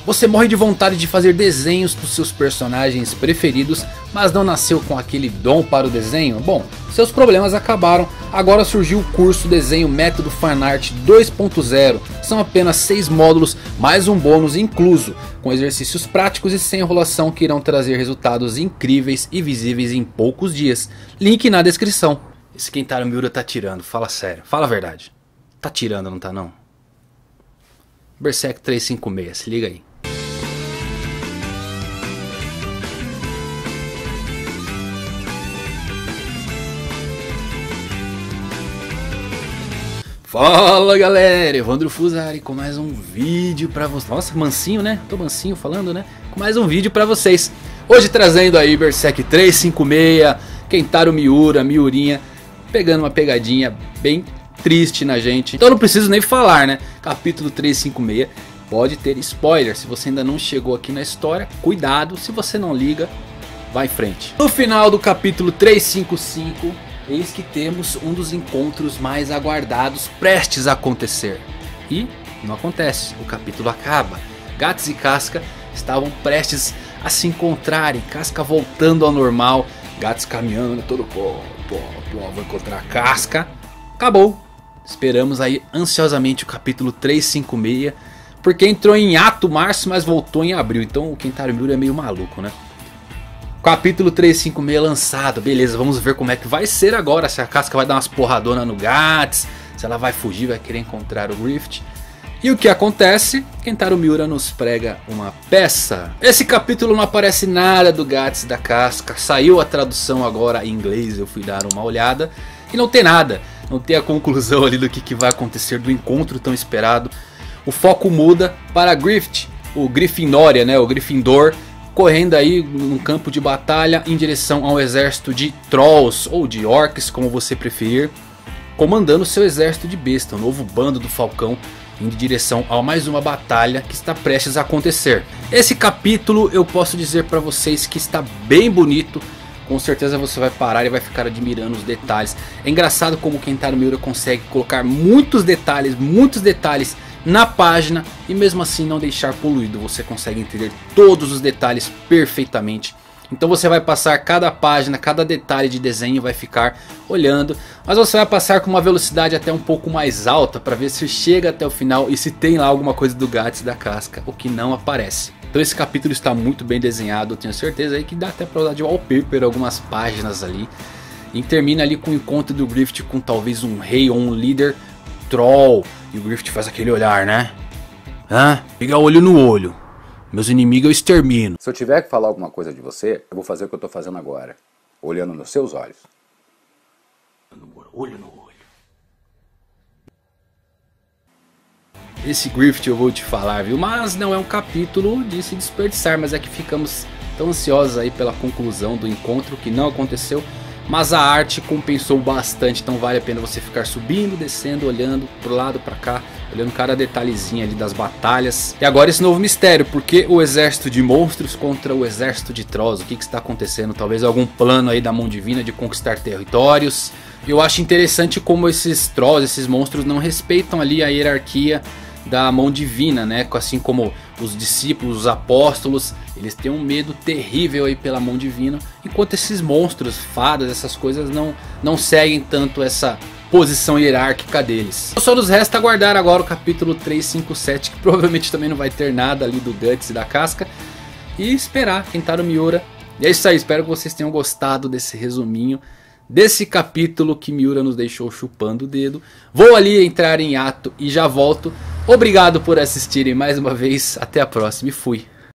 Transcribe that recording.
Você morre de vontade de fazer desenhos dos seus personagens preferidos, mas não nasceu com aquele dom para o desenho? Bom, seus problemas acabaram. Agora surgiu o curso Desenho Método Fanart 2.0. São apenas 6 módulos, mais um bônus incluso, com exercícios práticos e sem enrolação que irão trazer resultados incríveis e visíveis em poucos dias. Link na descrição. Esse Kentaro Miura tá tirando, fala sério, fala a verdade. Tá tirando, não tá não? Berserk 356, se liga aí. Fala galera, Evandro Fusari com mais um vídeo pra vocês. Nossa, mansinho né? Tô mansinho falando né? Com mais um vídeo pra vocês. Hoje trazendo aí Berserk 356, Kentaro Miura, Miurinha, pegando uma pegadinha bem triste na gente. Então não preciso nem falar né? Capítulo 356 pode ter spoiler. Se você ainda não chegou aqui na história, cuidado. Se você não liga, vai em frente. No final do capítulo 355... eis que temos um dos encontros mais aguardados prestes a acontecer. E não acontece, o capítulo acaba. Guts e Casca estavam prestes a se encontrarem. Casca voltando ao normal, Guts caminhando todo pô, vou encontrar Casca. Acabou. Esperamos aí ansiosamente o capítulo 356. Porque entrou em ato março, mas voltou em abril. Então o Kentaro Miura é meio maluco né? Capítulo 356 lançado, beleza, vamos ver como é que vai ser agora. Se a Casca vai dar umas porradonas no Guts, se ela vai fugir, vai querer encontrar o Griffith. E o que acontece? Kentaro Miura nos prega uma peça. Esse capítulo não aparece nada do Guts e da Casca. Saiu a tradução agora em inglês, eu fui dar uma olhada. E não tem nada, não tem a conclusão ali do que vai acontecer do encontro tão esperado. O foco muda para Griffith, o Grifinória, né, o Gryffindor. Correndo aí num campo de batalha em direção ao exército de Trolls ou de Orcs, como você preferir. Comandando seu exército de besta, o novo bando do Falcão, indo em direção a mais uma batalha que está prestes a acontecer. Esse capítulo eu posso dizer para vocês que está bem bonito. Com certeza você vai parar e vai ficar admirando os detalhes. É engraçado como o Kentaro Miura consegue colocar muitos detalhes na página e mesmo assim não deixar poluído. Você consegue entender todos os detalhes perfeitamente. Então você vai passar cada página, cada detalhe de desenho, vai ficar olhando. Mas você vai passar com uma velocidade até um pouco mais alta para ver se chega até o final e se tem lá alguma coisa do Guts e da Casca, o que não aparece. Então esse capítulo está muito bem desenhado, eu tenho certeza aí que dá até para usar de wallpaper algumas páginas ali. E termina ali com o encontro do Griffith com talvez um rei ou um líder Troll. E o Griffith faz aquele olhar né? Pegar olho no olho. Meus inimigos eu extermino. Se eu tiver que falar alguma coisa de você, eu vou fazer o que eu tô fazendo agora. Olhando nos seus olhos. Olho no olho. Esse Griffith eu vou te falar, viu? Mas não é um capítulo de se desperdiçar. Mas é que ficamos tão ansiosos aí pela conclusão do encontro que não aconteceu. Mas a arte compensou bastante, então vale a pena você ficar subindo, descendo, olhando pro lado, pra cá, olhando cada detalhezinho ali das batalhas. E agora esse novo mistério, porque o exército de monstros contra o exército de Trolls, o que está acontecendo? Talvez algum plano aí da mão divina de conquistar territórios. Eu acho interessante como esses Trolls, esses monstros não respeitam ali a hierarquia da mão divina, né? Assim como os discípulos, os apóstolos, eles têm um medo terrível aí pela mão divina, enquanto esses monstros, fadas, essas coisas não seguem tanto essa posição hierárquica deles. Só nos resta aguardar agora o capítulo 357, que provavelmente também não vai ter nada ali do Guts e da Casca, e esperar Kentaro Miura. E é isso aí, espero que vocês tenham gostado desse resuminho desse capítulo que Miura nos deixou chupando o dedo. Vou ali entrar em ato e já volto. Obrigado por assistirem mais uma vez. Até a próxima e fui.